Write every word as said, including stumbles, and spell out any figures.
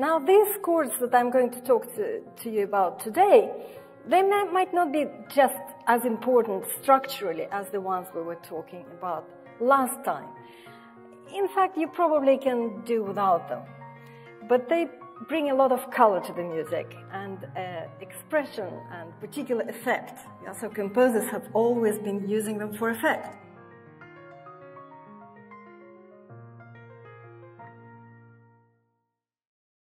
Now, these chords that I'm going to talk to, to you about today, they may, might not be just as important structurally as the ones we were talking about last time. In fact, you probably can do without them. But they bring a lot of color to the music and uh, expression and particular effect. Yeah, so composers have always been using them for effect.